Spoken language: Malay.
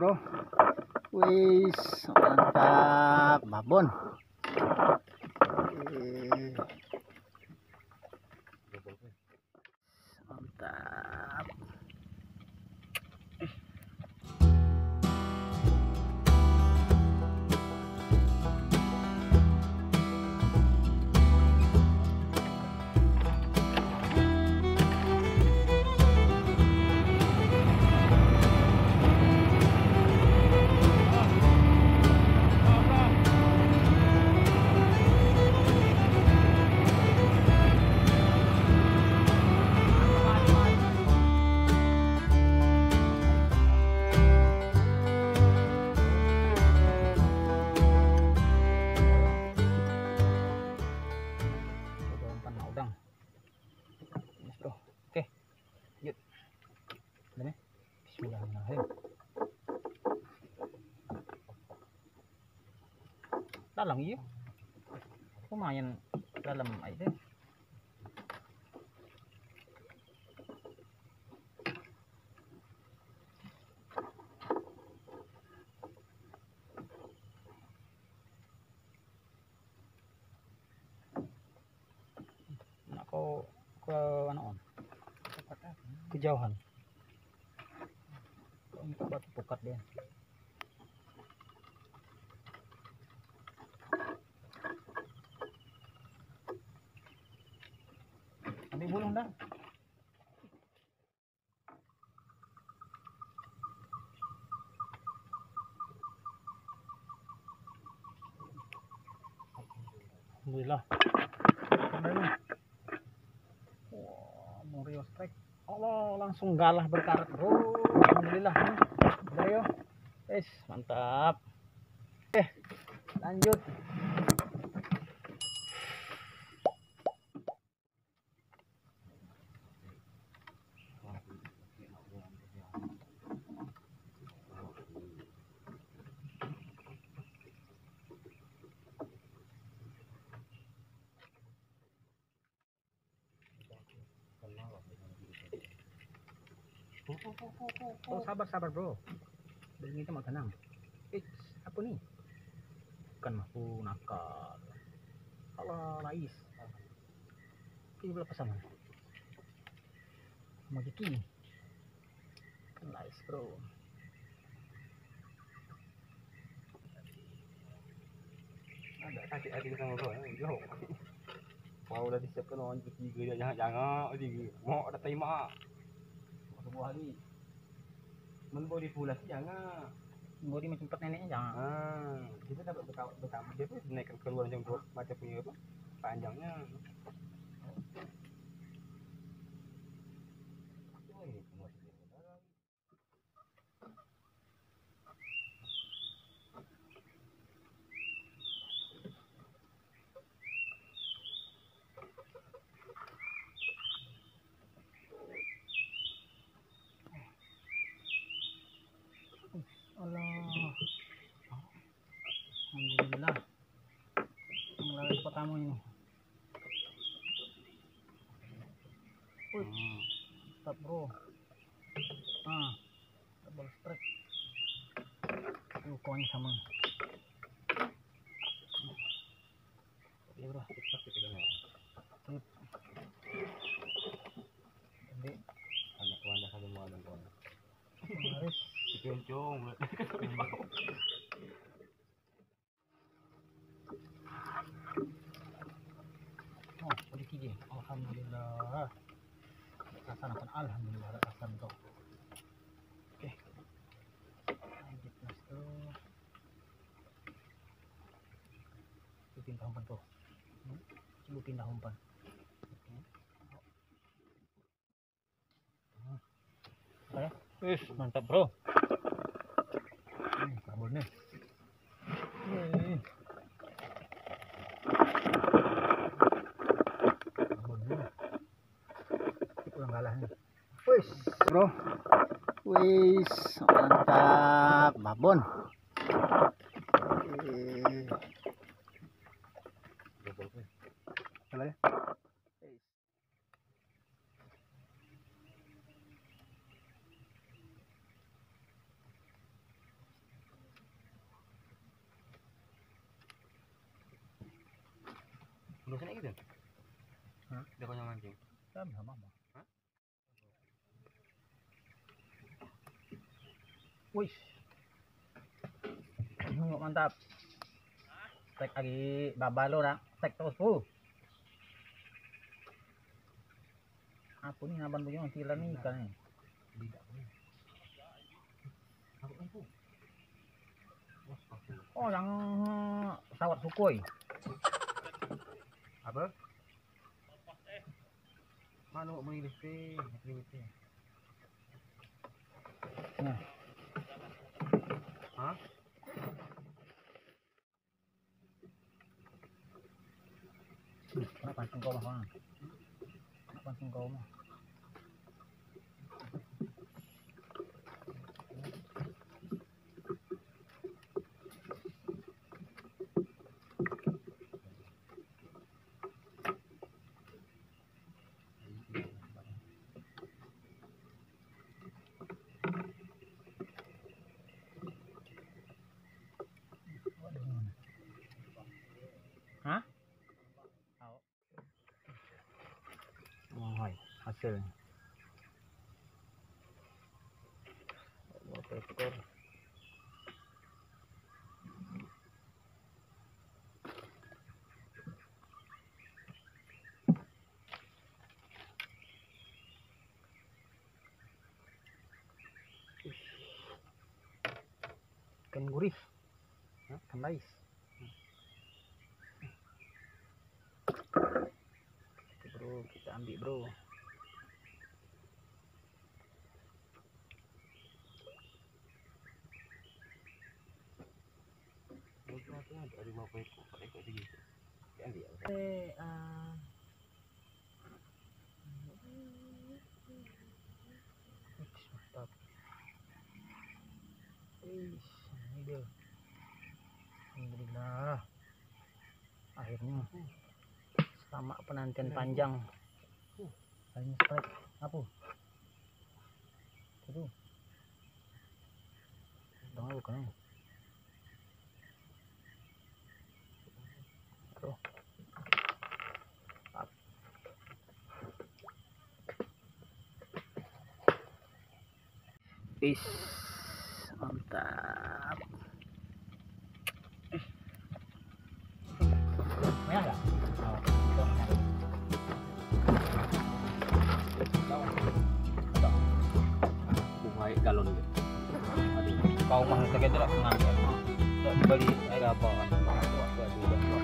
bro. Wis mantap babon. Mantap. Bismillahirrahmanirrahim. Dalam iya, lumayan dalam aja. Nak kau ke mana on? Kejauhan. Ini batu pukat dia. Ambil bulung dah. Alhamdulillah. Wah, Morio strike. Allah, langsung galah berkarat bro. Alhamdulillah. Ayo, mantap. Oke, lanjut. Oh, sabar bro. Ini itu mah tenang. Apa nih? Bukan mampu nakal. Kalau lais. Ini berapa sama? Mau gini. Kan lais bro. Ada kaki sama bro. Jauh. Mau udah disiapkan orang ketiga jangan mau ada terima. Sebuah hari. Mau dipulas jangan. Mau di macam neneknya jangan. Kita dapat betapa dia tuh naikkan keluar macam punya apa? Panjangnya. Allah. Alhamdulillah. Melalui pertama ini. Stop bro. Double strike. Lukanya sama. Iya bro, cepat kita dengar. Jadi anak wadah satu mau ada kawan. Harus dikencung. Oh, sedikit dia. Alhamdulillah. Laksanakan alhamdulillah laksanakan tuh. Oke. Lanjut mas tuh. Pindah umpan tuh. Coba pindah umpan. Mantap bro. Kabelnya. Kurang kalah nih. Bro. Mantap babon. Salah ya. Biasanya gitu. Hah? Udah banyak mancing. Sama. Hah? Wih. Mantap. Stek lagi babalo dah. Stek terus bu. Aku nih naban punya tilan nih ikan nih. Tidak. Aku kan bu. Oh yang pesawat Sukhoi. Apa? Mana mau ini sih? Nah. Hah? Kenapa pancing kau mah? Kenapa pancing kau mah? Hah? Oh, hasil. Berapa ekor? Ikan gurih. Ikan lais. Bro, kita ambil bro. Ada 50 ekor, 4 ekor lagi. Ambil. Mantap. Ini dia. Alhamdulillah. Akhirnya sama penantian panjang. Hanya strike apa? Itu. Dong bukan. Tuh. Mantap. Merah nggak? Bunga galon gitu. Kau mah sakit tidak mengambil. Tak beli air apa? Waktu